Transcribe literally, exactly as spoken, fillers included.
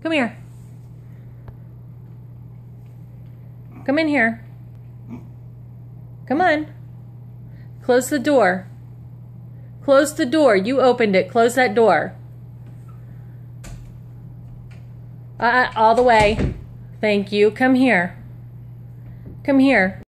Come here. Come in here. Come on. Close the door. Close the door. You opened it. Close that door. Uh, all the way. Thank you. Come here. Come here.